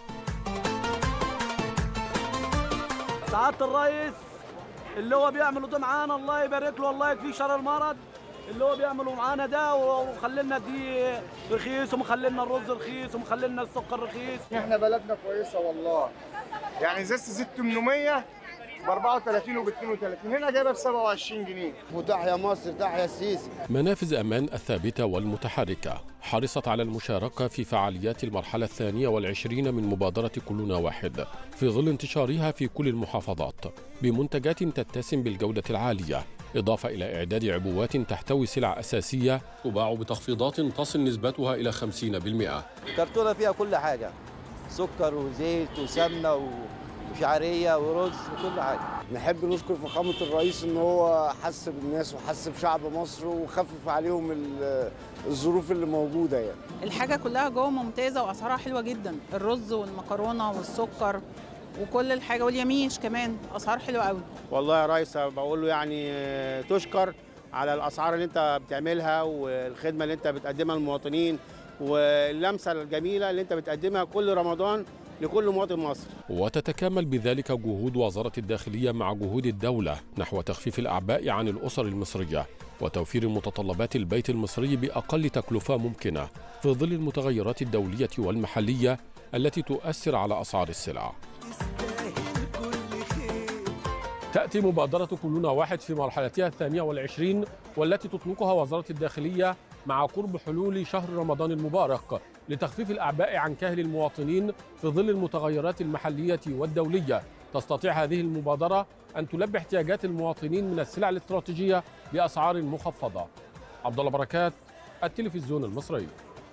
سعادة الرئيس اللي هو بيعملوا ده معانا، الله يبارك له والله يكفيه شر المرض اللي هو بيعملوا معانا ده، وخلينا دي رخيص ومخلينا الرز رخيص ومخلينا السكر رخيص.
احنا بلدنا كويسه والله، يعني ازازه زيت ثمانمائة ب أربعة وثلاثين وب اثنين وثلاثين، هنا جايبها ب سبعة وعشرين جنيه.
وتحيا مصر، تحيا السيسي.
منافذ أمان الثابتة والمتحركة حرصت على المشاركة في فعاليات المرحلة الثانية والعشرين من مبادرة كلنا واحد، في ظل انتشارها في كل المحافظات بمنتجات تتسم بالجودة العالية، إضافة إلى إعداد عبوات تحتوي سلع أساسية تباع بتخفيضات تصل نسبتها إلى خمسين بالمئة.
كرتونة فيها كل حاجة، سكر وزيت وسمنة وشعرية ورز وكل حاجة.
نحب نشكر فخامة الرئيس إن هو حس بالناس وحس بشعب مصر وخفف عليهم الظروف اللي موجودة. يعني
الحاجة كلها جوه ممتازة وأسعارها حلوة جدا، الرز والمكرونة والسكر وكل الحاجة واليميش كمان أسعار حلوة قوي.
والله يا ريس بقول له يعني تشكر على الأسعار اللي أنت بتعملها والخدمة اللي أنت بتقدمها للمواطنين واللمسة الجميلة اللي أنت بتقدمها كل رمضان لكل مواطن مصري.
وتتكامل بذلك جهود وزارة الداخلية مع جهود الدولة نحو تخفيف الأعباء عن الأسر المصرية وتوفير متطلبات البيت المصري بأقل تكلفة ممكنة في ظل المتغيرات الدولية والمحلية التي تؤثر على أسعار السلع. تأتي مبادرة كلنا واحد في مرحلتها الثانية والعشرين، والتي تطلقها وزارة الداخلية مع قرب حلول شهر رمضان المبارك لتخفيف الأعباء عن كاهل المواطنين في ظل المتغيرات المحلية والدولية. تستطيع هذه المبادرة أن تلبي احتياجات المواطنين من السلع الاستراتيجية بأسعار مخفضة. عبد الله بركات، التلفزيون المصري.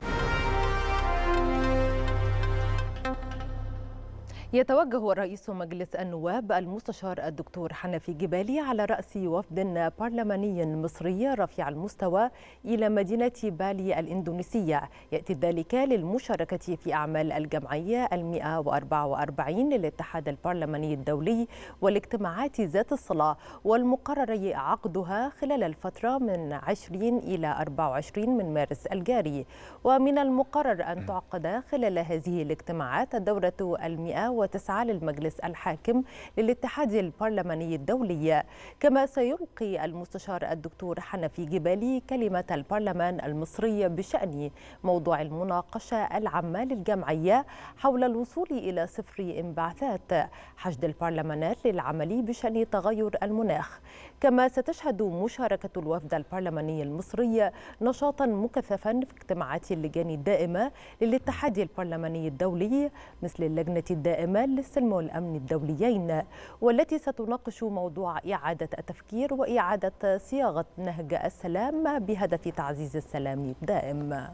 يتوجه رئيس مجلس النواب المستشار الدكتور حنفي جبالي على رأس وفد برلماني مصري رفيع المستوى إلى مدينة بالي الإندونيسية، يأتي ذلك للمشاركة في أعمال الجمعية المئة وأربعة وأربعين للاتحاد البرلماني الدولي والاجتماعات ذات الصلة، والمقرر عقدها خلال الفترة من عشرين إلى أربعة وعشرين من مارس الجاري. ومن المقرر أن تعقد خلال هذه الاجتماعات الدورة المئة وتسعة للمجلس الحاكم للاتحاد البرلماني الدولي. كما سيلقي المستشار الدكتور حنفي جبالي كلمة البرلمان المصري بشأن موضوع المناقشة العامة للجمعية حول الوصول إلى صفر انبعاثات حشد البرلمانات للعمل بشأن تغير المناخ. كما ستشهد مشاركة الوفد البرلماني المصري نشاطا مكثفا في اجتماعات اللجان الدائمة للاتحاد البرلماني الدولي مثل اللجنة الدائمة للسلم والأمن الدوليين، والتي ستناقش موضوع إعادة التفكير وإعادة صياغة نهج السلام بهدف تعزيز السلام الدائم.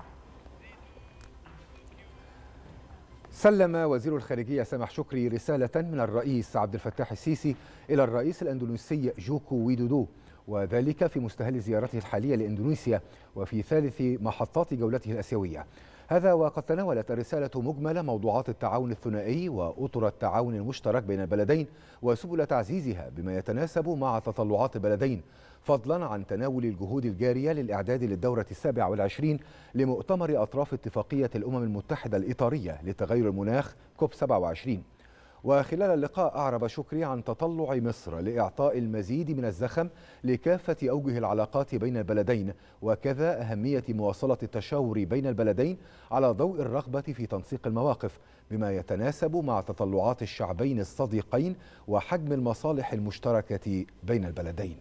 سلم وزير الخارجية سامح شكري رسالة من الرئيس عبد الفتاح السيسي إلى الرئيس الأندونيسي جوكو ويدودو، وذلك في مستهل زيارته الحالية لإندونيسيا وفي ثالث محطات جولته الآسيوية. هذا وقد تناولت الرسالة مجمل موضوعات التعاون الثنائي وأطر التعاون المشترك بين البلدين وسبل تعزيزها بما يتناسب مع تطلعات البلدين، فضلا عن تناول الجهود الجارية للإعداد للدورة السابعة والعشرين لمؤتمر أطراف اتفاقية الأمم المتحدة الإطارية لتغير المناخ كوب سبعة وعشرين. وخلال اللقاء أعرب شكري عن تطلع مصر لإعطاء المزيد من الزخم لكافة أوجه العلاقات بين البلدين، وكذا أهمية مواصلة التشاور بين البلدين على ضوء الرغبة في تنسيق المواقف بما يتناسب مع تطلعات الشعبين الصديقين وحجم المصالح المشتركة بين البلدين.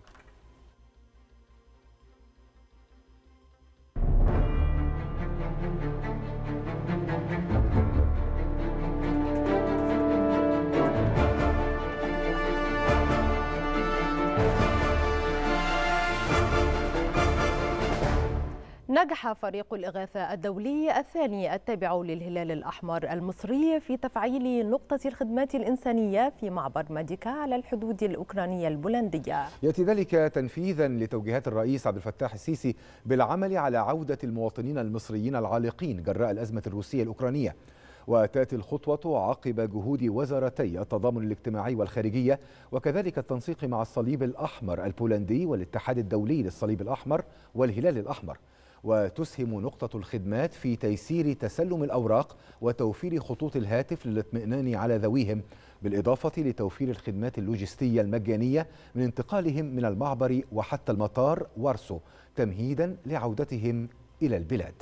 نجح فريق الإغاثة الدولي الثاني التابع للهلال الأحمر المصري في تفعيل نقطة الخدمات الإنسانية في معبر ماديكا على الحدود الأوكرانية البولندية.
يأتي ذلك تنفيذا لتوجيهات الرئيس عبد الفتاح السيسي بالعمل على عودة المواطنين المصريين العالقين جراء الأزمة الروسية الأوكرانية. وتأتي الخطوة عقب جهود وزارتي التضامن الاجتماعي والخارجية وكذلك التنسيق مع الصليب الأحمر البولندي والاتحاد الدولي للصليب الأحمر والهلال الأحمر. وتسهم نقطة الخدمات في تيسير تسلم الأوراق وتوفير خطوط الهاتف للاطمئنان على ذويهم، بالإضافة لتوفير الخدمات اللوجستية المجانية من انتقالهم من المعبر وحتى المطار وارسو تمهيدا لعودتهم إلى البلاد.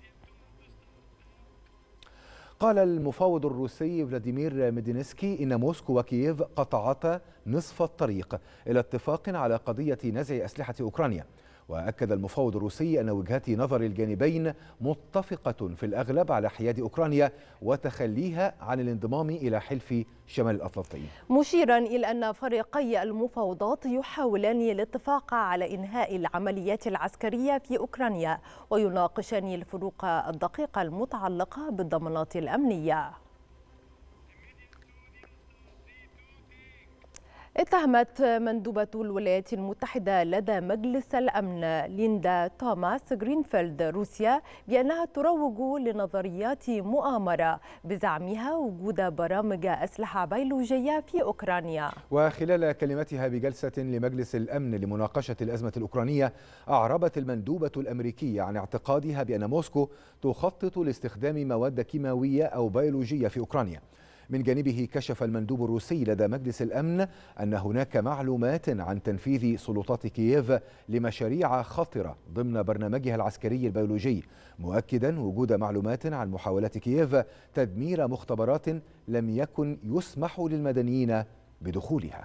قال المفاوض الروسي فلاديمير ميدينسكي إن موسكو وكييف قطعتا نصف الطريق إلى اتفاق على قضية نزع أسلحة أوكرانيا. وأكد المفاوض الروسي أن وجهات نظر الجانبين متفقة في الأغلب على حياد أوكرانيا وتخليها عن الانضمام إلى حلف شمال الأطلنطي،
مشيرا إلى أن فريقي المفاوضات يحاولان الاتفاق على إنهاء العمليات العسكرية في أوكرانيا ويناقشان الفروق الدقيقة المتعلقة بالضمانات الأمنية. اتهمت مندوبة الولايات المتحدة لدى مجلس الأمن ليندا توماس غرينفيلد روسيا بأنها تروج لنظريات مؤامرة بزعمها وجود برامج أسلحة بيولوجية في أوكرانيا.
وخلال كلمتها بجلسة لمجلس الأمن لمناقشة الأزمة الأوكرانية، أعربت المندوبة الأمريكية عن اعتقادها بأن موسكو تخطط لاستخدام مواد كيماوية أو بيولوجية في أوكرانيا. من جانبه كشف المندوب الروسي لدى مجلس الأمن أن هناك معلومات عن تنفيذ سلطات كييف لمشاريع خطرة ضمن برنامجها العسكري البيولوجي، مؤكدا وجود معلومات عن محاولات كييف تدمير مختبرات لم يكن يسمح للمدنيين بدخولها.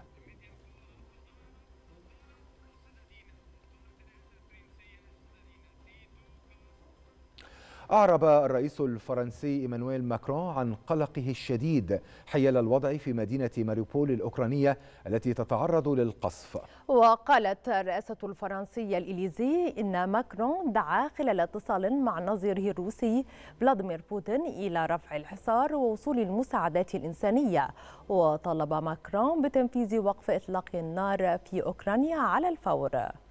أعرب الرئيس الفرنسي إيمانويل ماكرون عن قلقه الشديد حيال الوضع في مدينة ماريوبول الأوكرانية التي تتعرض للقصف.
وقالت الرئاسة الفرنسية الإليزي إن ماكرون دعا خلال اتصال مع نظيره الروسي فلاديمير بوتين إلى رفع الحصار ووصول المساعدات الإنسانية، وطلب ماكرون بتنفيذ وقف إطلاق النار في أوكرانيا على الفور.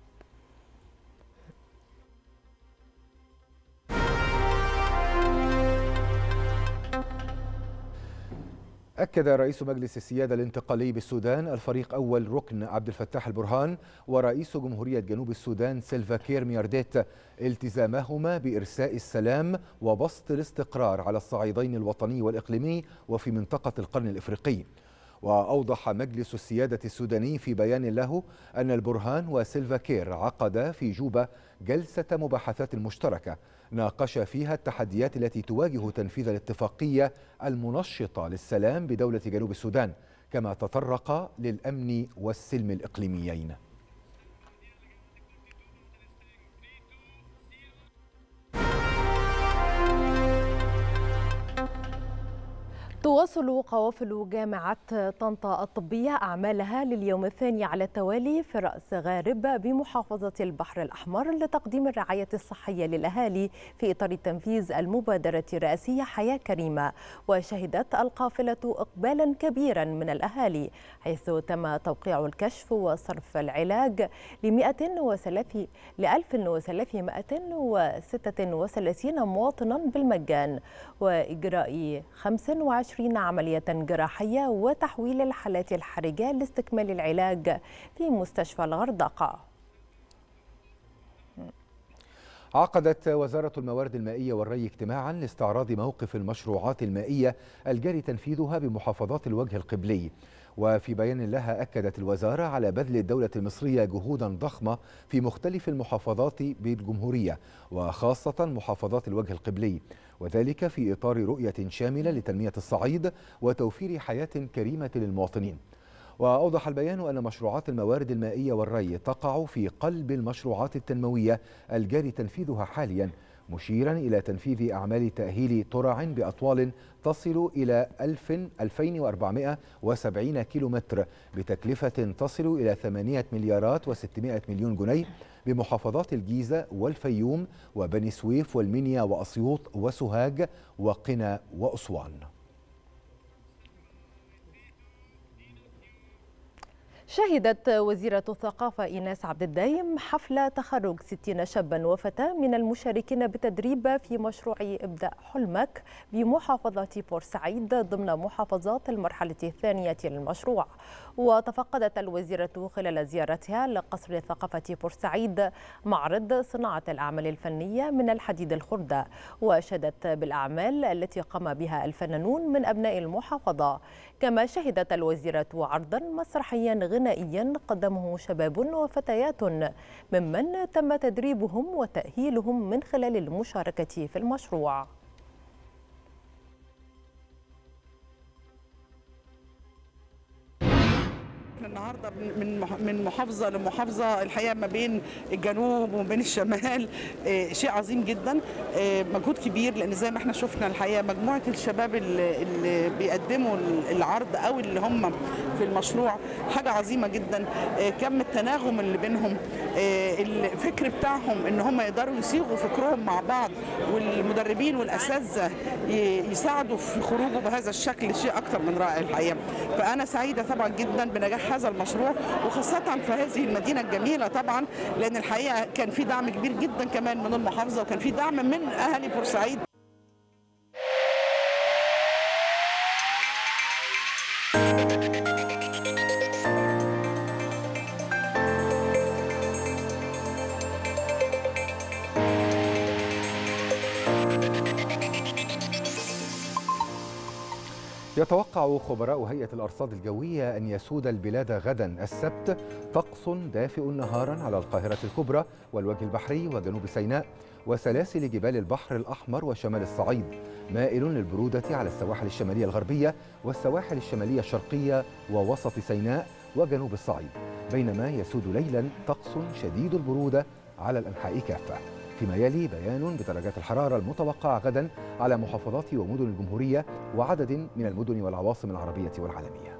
أكد رئيس مجلس السيادة الانتقالي بالسودان الفريق أول ركن عبد الفتاح البرهان ورئيس جمهورية جنوب السودان سيلفا كير ميارديت التزامهما بإرساء السلام وبسط الاستقرار على الصعيدين الوطني والإقليمي وفي منطقة القرن الإفريقي. وأوضح مجلس السيادة السوداني في بيان له أن البرهان وسيلفا كير عقدا في جوبا جلسة مباحثات مشتركة ناقش فيها التحديات التي تواجه تنفيذ الاتفاقية المنشطة للسلام بدولة جنوب السودان، كما تطرق للأمن والسلم الإقليميين.
تواصل قوافل جامعة طنطا الطبية أعمالها لليوم الثاني على التوالي في رأس غارب بمحافظة البحر الأحمر لتقديم الرعاية الصحية للأهالي في إطار تنفيذ المبادرة الرئاسية حياة كريمة. وشهدت القافلة إقبالا كبيرا من الأهالي، حيث تم توقيع الكشف وصرف العلاج لألف وثلاثمائة وستة وثلاثين مواطنا بالمجان، وإجراء خمس وعشرين عملية جراحية وتحويل الحالات الحرجة لاستكمال العلاج في مستشفى الغردقة.
عقدت وزارة الموارد المائية والري اجتماعا لاستعراض موقف المشروعات المائية الجاري تنفيذها بمحافظات الوجه القبلي. وفي بيان لها أكدت الوزارة على بذل الدولة المصرية جهودا ضخمة في مختلف المحافظات بالجمهورية وخاصة محافظات الوجه القبلي، وذلك في إطار رؤية شاملة لتنمية الصعيد وتوفير حياة كريمة للمواطنين. وأوضح البيان أن مشروعات الموارد المائية والري تقع في قلب المشروعات التنموية الجاري تنفيذها حاليا، مشيرا إلى تنفيذ أعمال تأهيل ترع بأطوال تصل إلى ألفين وأربعمائة وسبعين كيلومتر بتكلفة تصل إلى ثمانية مليارات وستمائة مليون جنيه بمحافظات الجيزة والفيوم وبني سويف والمنيا وأسيوط وسوهاج وقنا وأسوان.
شهدت وزيرة الثقافة إيناس عبد الدايم حفل تخرج ستين شابا وفتاة من المشاركين بالتدريب في مشروع ابدأ حلمك بمحافظة بورسعيد ضمن محافظات المرحلة الثانية للمشروع. وتفقدت الوزيرة خلال زيارتها لقصر ثقافة بورسعيد معرض صناعة الأعمال الفنية من الحديد الخردة، وشهدت بالأعمال التي قام بها الفنانون من أبناء المحافظة. كما شهدت الوزيرة عرضا مسرحيا غنائيا قدمه شباب وفتيات ممن تم تدريبهم وتأهيلهم من خلال المشاركة في المشروع.
النهارده من من محافظه لمحافظه، الحقيقه ما بين الجنوب وما بين الشمال شيء عظيم جدا، مجهود كبير، لان زي ما احنا شفنا الحقيقه مجموعه الشباب اللي بيقدموا العرض او اللي هم في المشروع حاجه عظيمه جدا. كم التناغم اللي بينهم، الفكر بتاعهم ان هم يقدروا يصيغوا فكرهم مع بعض، والمدربين والاساتذه يساعدوا في خروجه بهذا الشكل، شيء اكثر من رائع الحقيقه. فانا سعيده طبعا جدا بنجاح هذا المشروع، وخاصة في هذه المدينة الجميلة طبعا، لأن الحقيقة كان في دعم كبير جدا كمان من المحافظة، وكان في دعم من أهالي بورسعيد.
يتوقع خبراء هيئة الأرصاد الجوية أن يسود البلاد غدا السبت طقس دافئ نهارا على القاهرة الكبرى والوجه البحري وجنوب سيناء وسلاسل جبال البحر الأحمر وشمال الصعيد، مائل للبرودة على السواحل الشمالية الغربية والسواحل الشمالية الشرقية ووسط سيناء وجنوب الصعيد، بينما يسود ليلا طقس شديد البرودة على الأنحاء كافة. فيما يلي بيان بدرجات الحرارة المتوقعة غدا على محافظات ومدن الجمهورية وعدد من المدن والعواصم العربية والعالمية.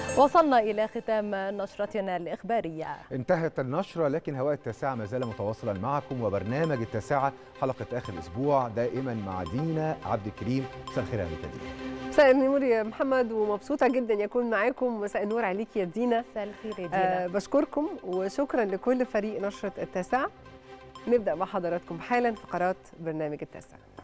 وصلنا إلى ختام نشرتنا الإخبارية.
انتهت النشرة، لكن هواء التاسعة ما زال متواصلا معكم، وبرنامج التاسعة حلقة آخر الأسبوع دائما مع دينا عبد الكريم. مساء الخير عليك يا دينا.
مساء النور يا محمد، ومبسوطة جدا يكون معاكم. مساء النور عليك يا دينا.
مساء الخير يا دينا.
آه بشكركم وشكرا لكل فريق نشرة التاسعة. نبدأ مع حضراتكم حالا فقرات برنامج التاسعة.